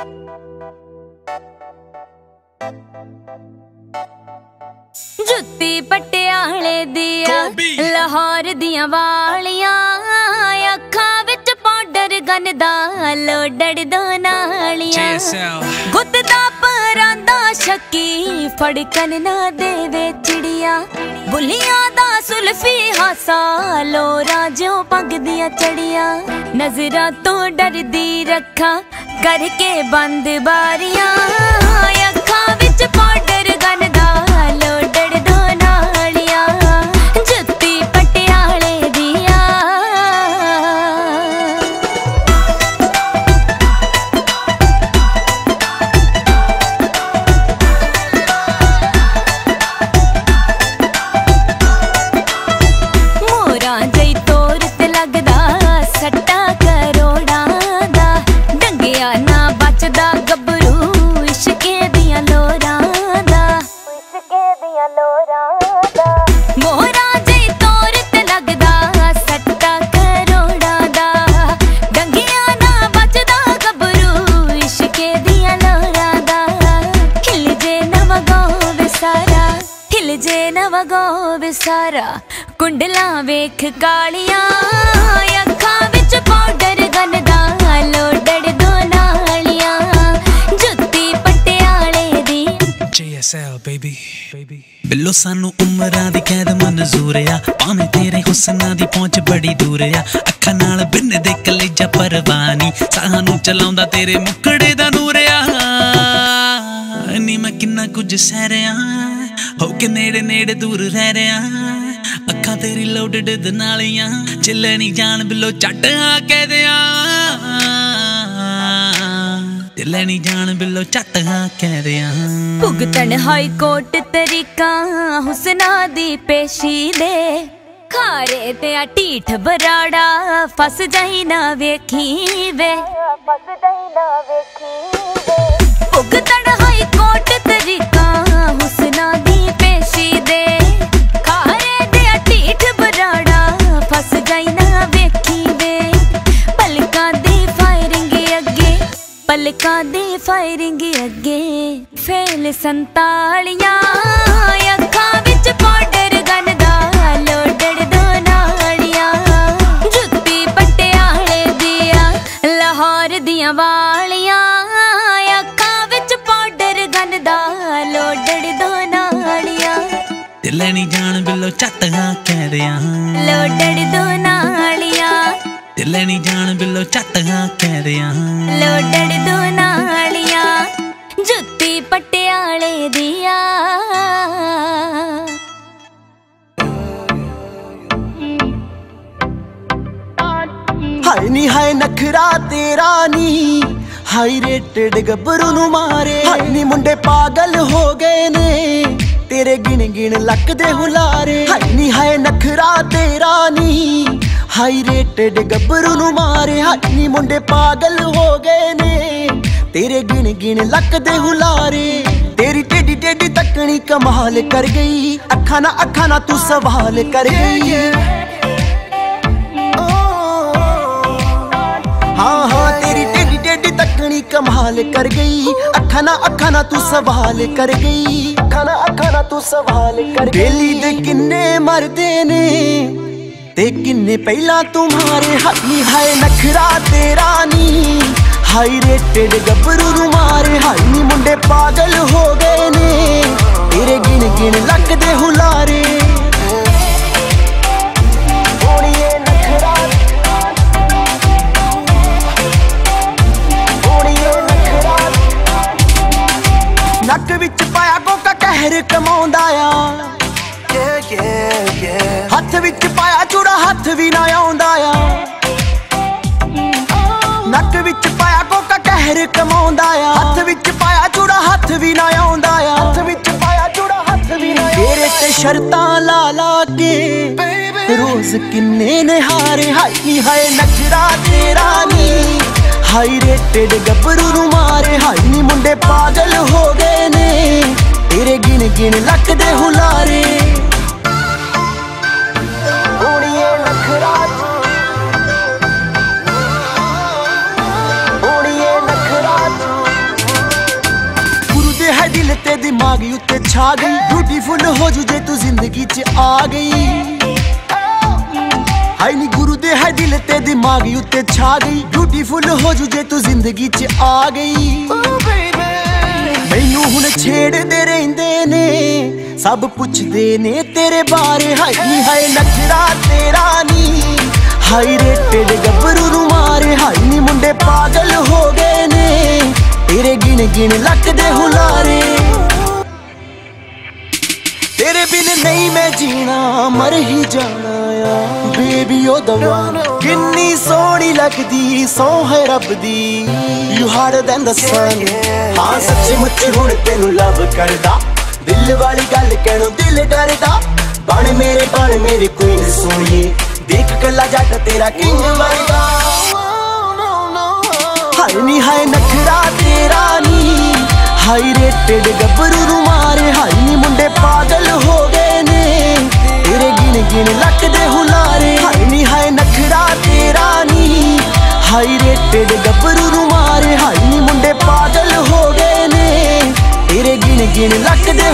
जुत्ती पटियाले दिया लाहौर दियां वालियां अखां विच पाउडर गनदा लोडड़ दो नालियां गुद दा परांदा शक्की फड़कन ना देवे चिड़िया बुलियां दा सुल्फी हासा लोरा जो पग दिया चढ़िया नजरा तो डरदी रखा करके बंद बारियां अखां विच पाउडर गनदा लोडड़ दो नालियां जुत्ती पटियाले दिया मोरा जई तोर ते लगदा सट्टा करोड़ां दा डंगिया ना बचदा गबरू इश्के दियां लोरां दा मोरा जई तोर ते लगदा सट्टा करोड़ां दा डंगिया ना बचदा गबरू इश्के दियां लोरां दा हिल जे नवगो विसारा हिल जे नवगो विसारा कुंडला वेख कालियां अखां विच पाउडर गनदा लोडड़ दो नालियां जुत्ती पटियाले दी JSL baby बिल्लो सानू उमरां दी कैद मंजूर आ भावें तेरे हुस्ना दी पहुंच बड़ी दूर आ अखां नाल बिन दे कलेजा परवानी सानू चलाउंदा तेरे मुकड़े दा नूर आ नी मैं किन्ना कुछ सह रहा हो के नेड़े नेड़े दूर रह रहा अखां तेरी लोडड़ दे नालियां चिल्ले नी जान बिल्लो झट आ कह दियां लेनी जान बिल्लो झट हाँ कह दियां भुगतन हाई कोर्ट तरीका हुस्ना दी पेशी दे खारे ते टीठ बराड़ा फस जाई ना वेखी वे भुगतन हाई कोर्ट तरीका हुस्ना दी पेशी दे खारे ते टीठ बराड़ा फस जाई ना वेखी वे पलकां दी फायरिंग अगे पलकां दी फायरिंग अगे फेल संतालियां अखां विच पाउडर गनदा लोडड़ दो नालियां जुत्ती पटियाले दिया लाहौर दियां वालियां अखां विच पाउडर गनदा लोडड़ दो नालियां लेनी जान बिल्लो झट हाँ कह दियां लोडड़ दो नालियां लेनी जान बिल्लो झट हाँ कह दियां लोडड़ दो नालियां जुत्ती पटियाले दिया हाय नी हाय नखरा तेरा नी हाई रेटेड गबरू नू मारे हाय नी मुंडे पागल हो गए ने तेरे गिन गिन लक दे हुलारे हाय नी हाय नखरा तेरा नी हाई रेटेड गबरू नू मारे हाय नी मुंडे पागल हो गए ने तेरे गिन गिन लक दे हुलारे तेरी टेडी टेडी तकनी कमाल कर गई अखा ना तू सवाल कर गई हाँ हाँ तेरी टेडी टेडी तकनी कमाल कर गई अखा ना तू सवाल कर गई अखा ना तू सवाल कर गई बेली दे किन्ने मरदे ने ते किन्ने पहला तुम्हारे हाई हाय नखरा तेरा नी हाई रेटेड गबरू नू मारे हाई नी मुंडे पागल हो गए ने तेरे गिन गिन लक दे हुलारे नक विच पाया कोका कहर कमाउंदा आ हथ विच पाया चूड़ा हथ भी ना आउंदा आ नक विच पाया कोका कहर कमाउंदा आ हथ विच पाया चूड़ा हथ भी ना आउंदा आ हथ विच पाया चूड़ा हथ भी ना तेरे ते शर्तां ला ला के रोज किन्ने ने हारे हाई हाय नखरा तेरा नी हाई रेटेड गबरू नू मारे हाई नी मुंडे पागल हो गए ने तेरे गिन गिन लक दे हुलारे जू जे तू जिंदगी च आ गई। हाय नी गुरु दे है दिल ते दिमाग उत्ते छा गई। ब्यूटीफुल हो जू जे तू जिंदगी च आ गई। मैनू हुण छेड़दे रहिंदे ने सब पुछदे ने तेरे बारे। हाय नी हाय नखरा तेरा नी हाई रेटेड गबरू नू मारे। हाय नी मुंडे पागल हो गए ने तेरे गिन गिन लक दे हुलारे। तेरे बिन नहीं मैं जीना मर ही जाना आ बेबी ओ दवा। किन्नी सोहनी लगदी सौ है रब दी you harder than the sun. हाँ सच्ची मुच्ची हुण तेनू लव करदा दिल वाली गल कहणों दिल डरदा। बन मेरे क्वीन सोनिए देख कला जट तेरा किंग वर्गा। हाय नी हाय नखरा तेरा नी हाई रेटेड गबरू नू मारे। हाय नी मुंडे पागल हो गए ने तेरे गिन गिन लक दे हुलारे। हाय नी हाय नखरा तेरा नी हाई रेटेड गबरू नू मारे। हाय नी मुंडे पागल हो गए ने तेरे गिन गिन लक दे